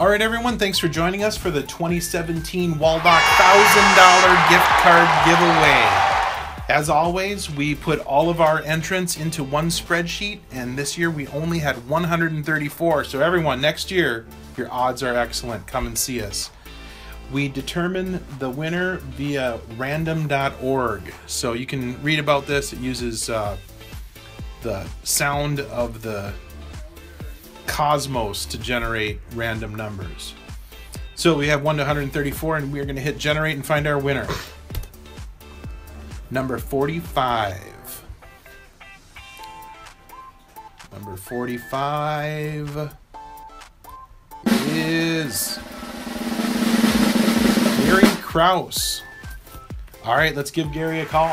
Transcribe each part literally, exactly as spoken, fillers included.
right, everyone, thanks for joining us for the twenty seventeen Waldoch one thousand dollar gift card giveaway. As always, we put all of our entrants into one spreadsheet, and this year we only had one hundred thirty-four. So everyone, next year, your odds are excellent. Come and see us. We determine the winner via random dot org. So you can read about this. It uses uh, the sound of the cosmos to generate random numbers. So we have one to one hundred thirty-four, and we are going to hit generate and find our winner. Number forty-five. Number forty-five is Gary Kraus. All right, let's give Gary a call.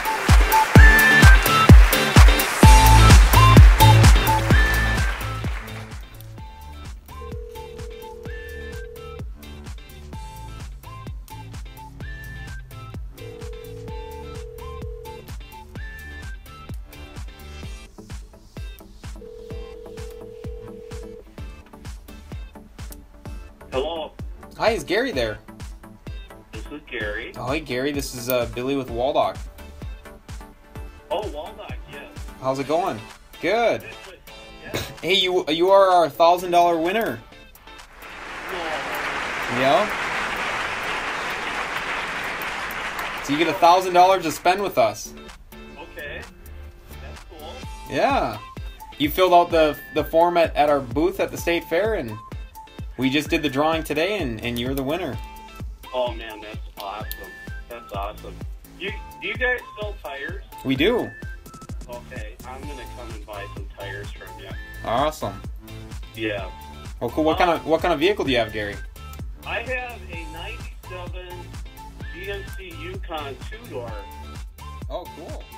Hello. Hi, is Gary there? This is Gary. Oh, hey Gary, this is uh, Billy with Waldoch. Oh, Waldoch, yes. How's it going? Good. Good, good. Yeah. Hey, you you are our thousand dollar winner. No. Yeah. So you get a thousand dollars to spend with us. Okay. That's cool. Yeah. You filled out the the form at, at our booth at the state fair, and we just did the drawing today, and, and you're the winner. Oh man, that's awesome. That's awesome. You do you guys sell tires? We do. Okay, I'm gonna come and buy some tires from you. Awesome. Yeah. Well, cool. What kind of what kind of vehicle do you have, Gary? I have a ninety-seven G M C Yukon two door. Oh, cool.